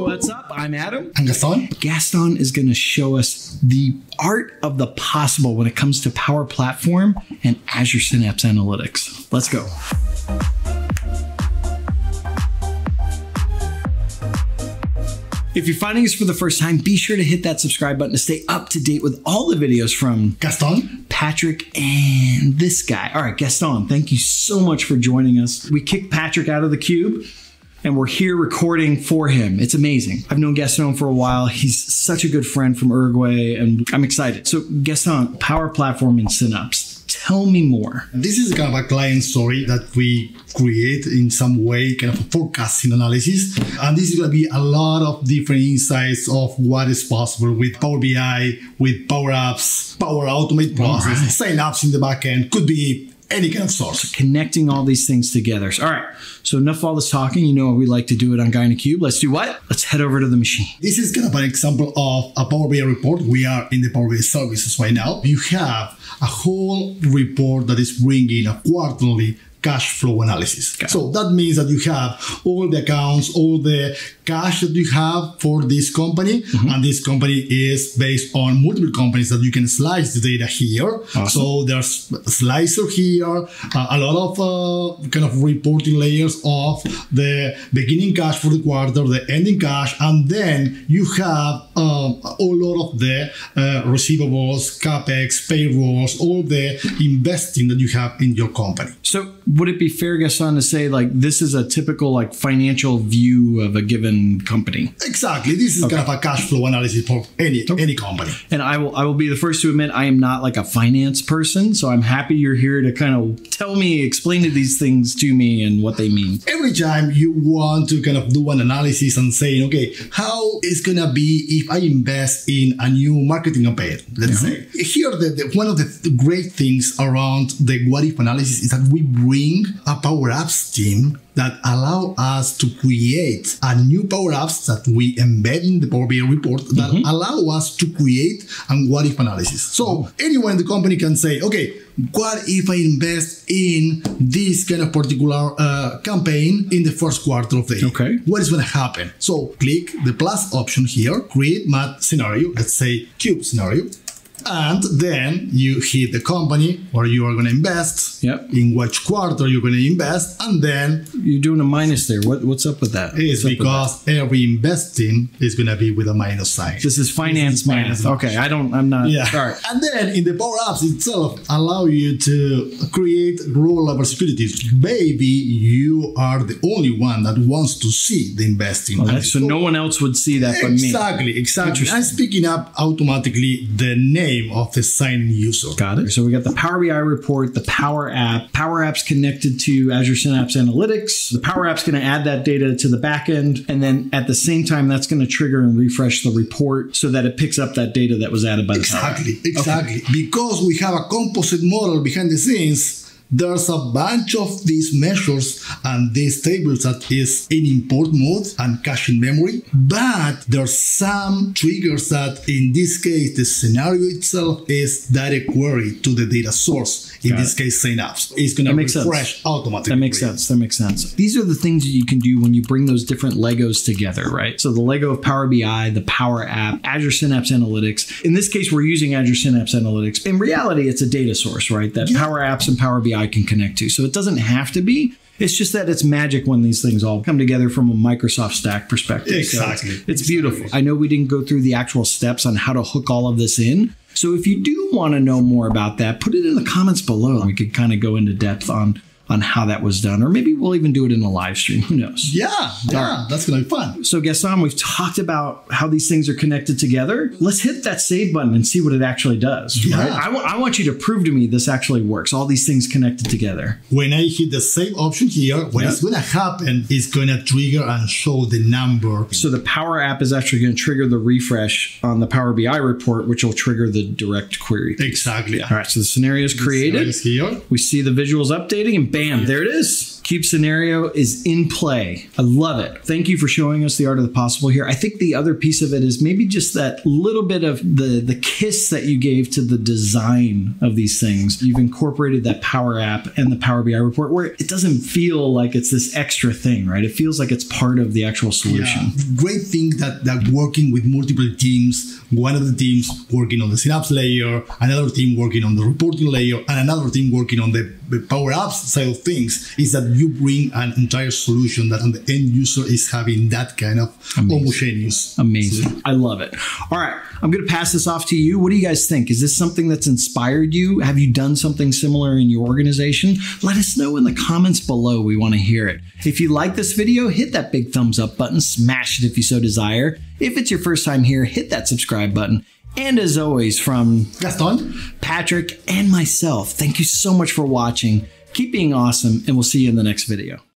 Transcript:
What's up? I'm Adam. I'm Gaston. Gaston is going to show us the art of the possible when it comes to Power Platform and Azure Synapse Analytics. Let's go. If you're finding us for the first time, be sure to hit that subscribe button to stay up to date with all the videos from Gaston, Patrick, and this guy. All right, Gaston, thank you so much for joining us. We kicked Patrick out of the cube, and we're here recording for him. It's amazing. I've known Gaston for a while. He's such a good friend from Uruguay, and I'm excited. So Gaston, Power Platform and Synapse. Tell me more. This is kind of a client story that we create in some way, kind of a forecasting analysis. And this is going to be a lot of different insights of what is possible with Power BI, with Power Apps, Power Automate process, Synapse in the backend, could be any kind of source. So connecting all these things together. All right. So enough of all this talking. You know what we like to do it on Guy in a Cube. Let's do what? Let's head over to the machine. This is kind of an example of a Power BI report. We are in the Power BI services right now. You have a whole report that is bringing a quarterly cash flow analysis. So that means that you have all the accounts, all the cash that you have for this company. And this company is based on multiple companies that you can slice the data here. So there's a slicer here, a lot of kind of reporting layers of the beginning cash for the quarter, the ending cash, and then you have a lot of the receivables, capex, payrolls, all the investing that you have in your company. So would it be fair, Gaston, to say like this is a typical like financial view of a given company? Exactly. This is kind of a cash flow analysis for any company. And I will be the first to admit I am not like a finance person, so I'm happy you're here to kind of tell me, explain these things to me and what they mean. Every time you want to kind of do an analysis and saying, okay, how is gonna be if I invest in a new marketing campaign, let's say. Here, one of the great things around the what if analysis is that we bring a Power Apps team that allow us to create a new Power Apps that we embed in the Power BI report that allow us to create a what if analysis. So anyone in the company can say, okay, what if I invest in this kind of particular campaign in the first quarter of the year? Okay. What is going to happen? So click the plus option here, create math scenario, let's say cube scenario. And then you hit the company where you are going to invest, in which quarter you're going to invest, and then you're doing a minus there. What's up with that? It's because every investing is going to be with a minus sign. This is finance minus. Okay, I'm not. Yeah. Sorry. And then in the Power Apps itself, allow you to create role level securities. Maybe you are the only one that wants to see the investing. So no one else would see that but me. Exactly. I'm picking up automatically the name of the signing user. Got it. So we got the Power BI report, the Power App. Power App's connected to Azure Synapse Analytics. The Power App's going to add that data to the back end. And then at the same time, that's going to trigger and refresh the report so that it picks up that data that was added by the Power App. Exactly. Because we have a composite model behind the scenes, there's a bunch of these measures and these tables that is in import mode and cache in memory, but there's some triggers that in this case, the scenario itself is direct query to the data source. In this case, Synapse. It's going to refresh automatically. That makes sense. That makes sense. These are the things that you can do when you bring those different Legos together, right? So the Lego of Power BI, the Power App, Azure Synapse Analytics. In this case, we're using Azure Synapse Analytics. In reality, it's a data source, right? That Power Apps and Power BI can connect to. So it doesn't have to be. It's just that it's magic when these things all come together from a Microsoft Stack perspective. Exactly. So it's beautiful. I know we didn't go through the actual steps on how to hook all of this in. So if you do want to know more about that, put it in the comments below. We could kind of go into depth on how that was done, or maybe we'll even do it in a live stream. Who knows? Yeah, that's going to be fun. So Gaston, we've talked about how these things are connected together. Let's hit that save button and see what it actually does. Right? I want you to prove to me this actually works. All these things connected together. When I hit the save option here, what is going to happen is going to trigger and show the number. So the Power App is actually going to trigger the refresh on the Power BI report, which will trigger the direct query. Exactly. All right, so the scenario is created. Here. We see the visuals updating, and bam, there it is. Cube scenario is in play. I love it. Thank you for showing us the art of the possible here. I think the other piece of it is maybe just that little bit of the kiss that you gave to the design of these things. You've incorporated that Power App and the Power BI report where it doesn't feel like it's this extra thing, right? It feels like it's part of the actual solution. Yeah. Great thing that working with multiple teams, one of the teams working on the Synapse layer, another team working on the reporting layer, and another team working on the Power Apps side of things, is that you bring an entire solution that on the end user is having that kind of homogeneous. Amazing. Solution. I love it. All right. I'm going to pass this off to you. What do you guys think? Is this something that's inspired you? Have you done something similar in your organization? Let us know in the comments below. We want to hear it. If you like this video, hit that big thumbs up button. Smash it if you so desire. If it's your first time here, hit that subscribe button. And as always, from Gaston, Patrick, and myself, thank you so much for watching. Keep being awesome, and we'll see you in the next video.